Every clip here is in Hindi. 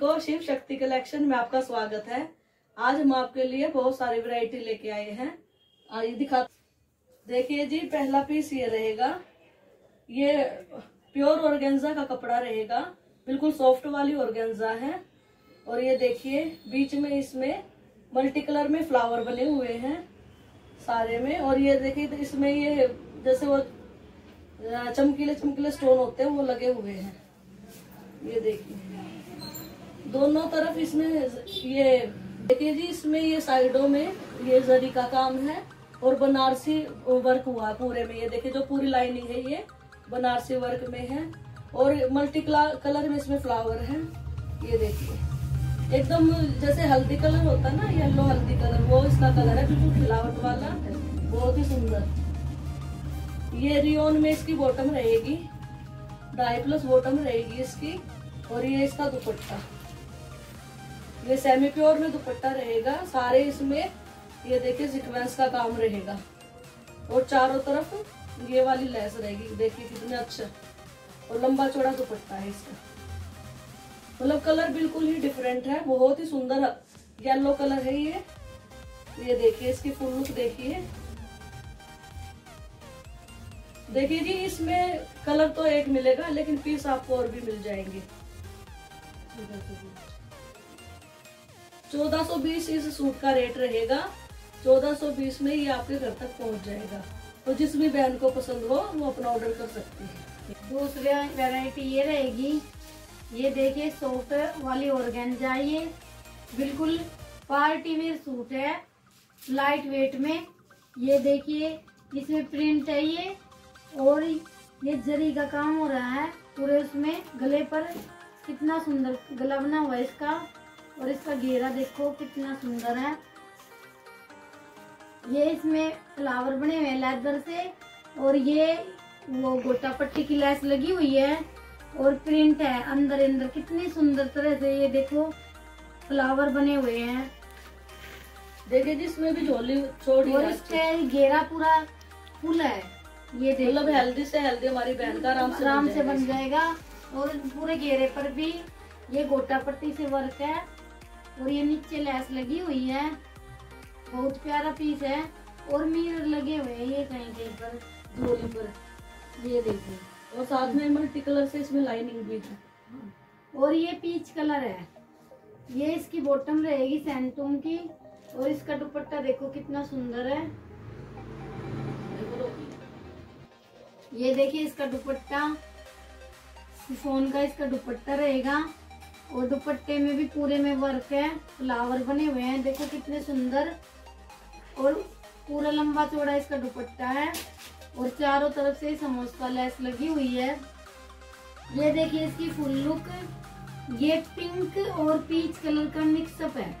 को शिव शक्ति कलेक्शन में आपका स्वागत है। आज हम आपके लिए बहुत सारी वैरायटी लेके आए हैं। आइए दिखा, देखिए जी, पहला पीस ये रहेगा। ये प्योर ऑर्गेन्जा का कपड़ा रहेगा, बिल्कुल सॉफ्ट वाली ऑर्गेन्जा है। और ये देखिए बीच में इसमें मल्टी कलर में फ्लावर बने हुए हैं सारे में। और ये देखिए इसमें ये जैसे वो चमकीले चमकीले स्टोन होते हैं वो लगे हुए हैं। ये देखिए दोनों तरफ इसमें ये देखिए जी, इसमें ये साइडों में ये जरी का काम है और बनारसी वर्क हुआ पूरे में। ये देखिए जो पूरी लाइनिंग है ये बनारसी वर्क में है और मल्टी कलर में इसमें फ्लावर है। ये देखिए एकदम जैसे हल्दी कलर होता है ना, येलो हल्दी कलर, वो इसका कलर है, बिल्कुल खिलावट वाला, बहुत ही सुंदर। ये रियोन में इसकी बॉटम रहेगी, 2.5+ बॉटम रहेगी इसकी। और ये इसका दुपट्टा, ये सेमी प्योर में दुपट्टा रहेगा सारे इसमें। ये देखिए सीक्वेंस का काम रहेगा और चारों तरफ ये वाली लेस रहेगी। देखिए कितने अच्छा और लंबा चौड़ा दुपट्टा है इसका। मतलब कलर बिल्कुल ही डिफरेंट है, बहुत ही सुंदर येलो कलर है ये। ये देखिए इसकी फुल लुक देखिए। देखिए जी, इसमें कलर तो एक मिलेगा लेकिन पीस आपको और भी मिल जाएंगे। 1420 इस सूट का रेट रहेगा। 1420 में ये आपके घर तक पहुंच जाएगा। तो जिस भी बहन को पसंद हो वो अपना ऑर्डर कर सकती है। दूसरी वैरायटी ये रहेगी। ये देखिए सॉफ्ट वाली ऑर्गेन्जा, ये बिल्कुल पार्टी वेयर सूट है, लाइट वेट में। ये देखिए इसमें प्रिंट है ये, और ये जरी का काम हो रहा है पूरे उसमें। गले पर कितना सुंदर गला बना हुआ है इसका, और इसका घेरा देखो कितना सुंदर है। ये इसमें फ्लावर बने हुए हैं लेदर से, और ये वो गोटा पट्टी की लेस लगी हुई है और प्रिंट है अंदर अंदर कितनी सुंदर तरह से। ये देखो फ्लावर बने हुए हैं। देखिए जिसमें भी झोली छोड़ी और इसका घेरा पूरा फुल है। ये देखो मतलब हेल्दी से हेल्दी हमारी बहन का आराम से बन जाएगा। और पूरे घेरे पर भी ये गोटा पट्टी से वर्क है और ये नीचे लेस लगी हुई है। बहुत प्यारा पीस है और मिरर लगे हुए हैं ये कहीं कहीं पर झोली पर। ये देखिए, और साथ में मल्टी कलर से इसमें लाइनिंग भी है। और ये पीच कलर है। ये इसकी बॉटम रहेगी सैंटून की, और इसका दुपट्टा देखो कितना सुंदर है। ये देखिए इसका दुपट्टा शिफॉन का इसका दुपट्टा रहेगा, और दुपट्टे में भी पूरे में वर्क है, फ्लावर बने हुए हैं देखो कितने सुंदर। और पूरा लंबा चौड़ा इसका दुपट्टा है, और चारों तरफ से समोसा लेस लगी हुई है। ये देखिए इसकी फुल लुक, ये पिंक और पीच कलर का मिक्सअप है।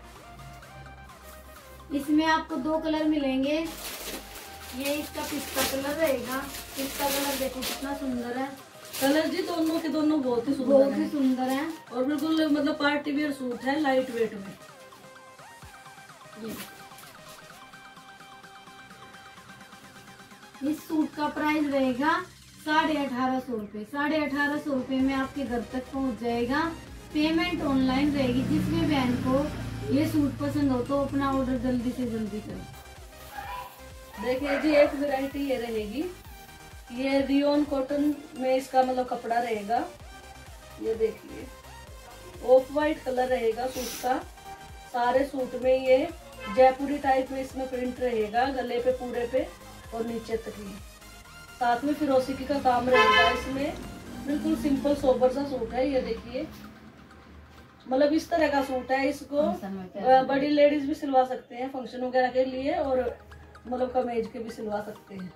इसमें आपको 2 कलर मिलेंगे। ये इसका पिस्ता कलर रहेगा। पिस्ता कलर देखो कितना सुंदर है। कलर जी दोनों के दोनों बहुत ही सुंदर है और बिल्कुल मतलब पार्टी वेयर सूट है लाइट वेट में। इस सूट का प्राइस रहेगा 1850 रुपये। 1850 रुपये में आपके घर तक पहुंच जाएगा। पेमेंट ऑनलाइन रहेगी। जिसमें बहन को ये सूट पसंद हो तो अपना ऑर्डर जल्दी से जल्दी करें। देखिए जी, एक वैरायटी ये रहेगी। ये रियोन कॉटन में इसका मतलब कपड़ा रहेगा। ये देखिए ऑफ वाइट कलर रहेगा सूट का। सारे सूट में ये जयपुरी टाइप में इसमें प्रिंट रहेगा, गले पे पूरे पे और नीचे तक ही। साथ में फिरोजी का काम रहेगा इसमें। बिल्कुल सिंपल सोबर सा सूट है। ये देखिए मतलब इस तरह का सूट है। इसको बड़ी लेडीज भी सिलवा सकते हैं फंक्शन वगैरह के लिए, और मतलब कमेज के भी सिलवा सकते हैं।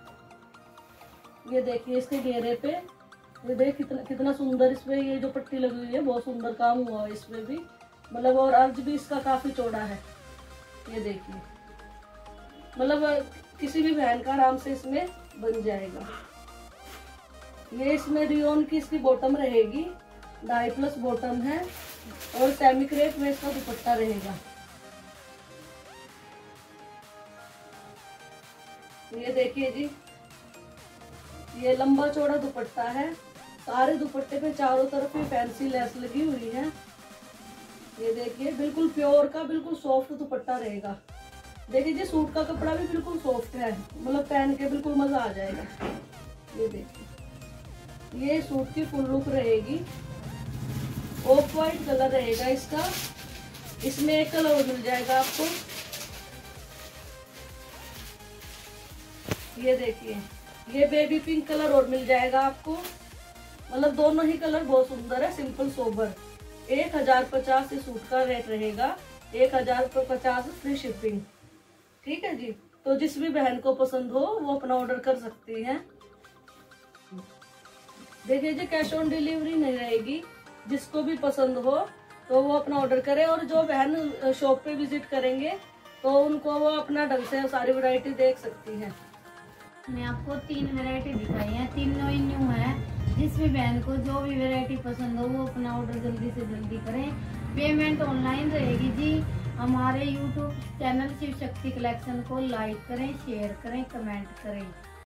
ये देखिए इसके घेरे पे ये देख कितना सुंदर इसमें ये जो पट्टी लगी हुई है, बहुत सुंदर काम हुआ है इसमें भी। मतलब और अर्ज भी इसका काफी चौड़ा है। ये देखिए मतलब किसी भी बहन का आराम से इसमें बन जाएगा। ये इसमें रियोन की इसकी बॉटम रहेगी, 2.5+ बॉटम है, और सेमी क्रेप में इसका दुपट्टा रहेगा। ये देखिए जी, ये लंबा चौड़ा दुपट्टा है। सारे दुपट्टे पे चारों तरफ ही फैंसी लेस लगी हुई है। ये देखिए बिल्कुल प्योर का बिल्कुल सॉफ्ट दुपट्टा रहेगा। देखिए जी सूट का कपड़ा भी बिल्कुल सॉफ्ट है, मतलब पहन के बिल्कुल मजा आ जाएगा। ये देखिए ये सूट की फुल लुक रहेगी। ऑफ वाइट कलर रहेगा इसका। इसमें एक कलर और मिल जाएगा आपको। ये देखिए ये बेबी पिंक कलर और मिल जाएगा आपको। मतलब दोनों ही कलर बहुत सुंदर है, सिंपल सोबर। 1050 इस सूट का रेट रहेगा। 1050 फ्री शिपिंग। ठीक है जी। तो जिस भी बहन को पसंद हो वो अपना ऑर्डर कर सकती है। देखिए जी कैश ऑन डिलीवरी नहीं रहेगी। जिसको भी पसंद हो तो वो अपना ऑर्डर करे। और जो बहन शॉप पे विजिट करेंगे तो उनको वो अपना ढंग से सारी वैरायटी देख सकती हैं। मैं आपको 3 वैरायटी दिखाई है, तीनों ही न्यू है। जिस भी बहन को जो भी वैरायटी पसंद हो वो अपना ऑर्डर जल्दी से जल्दी करें। पेमेंट ऑनलाइन रहेगी जी। हमारे YouTube channel Shiv Shakti collection को लाइक करें, शेयर करें, कमेंट करें।